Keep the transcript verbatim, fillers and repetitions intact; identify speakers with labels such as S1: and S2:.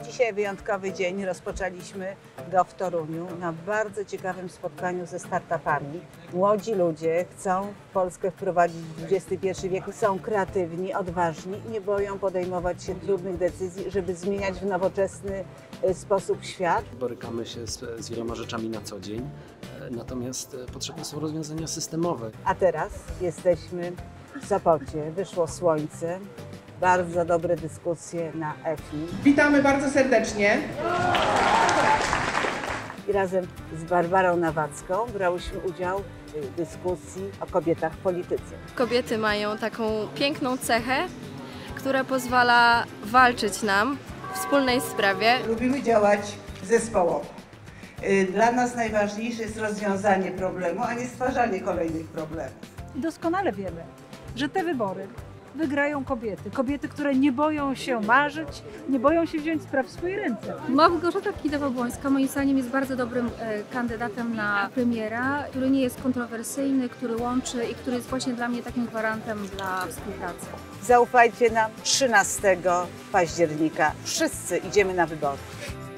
S1: Dzisiaj wyjątkowy dzień, rozpoczęliśmy go w Toruniu na bardzo ciekawym spotkaniu ze startupami. Młodzi ludzie chcą Polskę wprowadzić w dwudziesty pierwszy wiek, są kreatywni, odważni i nie boją podejmować się trudnych decyzji, żeby zmieniać w nowoczesny sposób świat.
S2: Borykamy się z, z wieloma rzeczami na co dzień, natomiast potrzebne są rozwiązania systemowe.
S1: A teraz jesteśmy w Sopocie, wyszło słońce. Bardzo dobre dyskusje na E F I.
S3: Witamy bardzo serdecznie.
S1: I razem z Barbarą Nawacką brałyśmy udział w dyskusji o kobietach w polityce.
S4: Kobiety mają taką piękną cechę, która pozwala walczyć nam w wspólnej sprawie.
S1: Lubimy działać zespołowo. Dla nas najważniejsze jest rozwiązanie problemu, a nie stwarzanie kolejnych problemów.
S5: Doskonale wiemy, że te wybory wygrają kobiety. Kobiety, które nie boją się marzyć, nie boją się wziąć spraw w swoje ręce.
S6: Małgorzata Kidawa-Błońska moim zdaniem jest bardzo dobrym e, kandydatem na premiera, który nie jest kontrowersyjny, który łączy i który jest właśnie dla mnie takim gwarantem dla współpracy.
S1: Zaufajcie nam, trzynastego października wszyscy idziemy na wybory.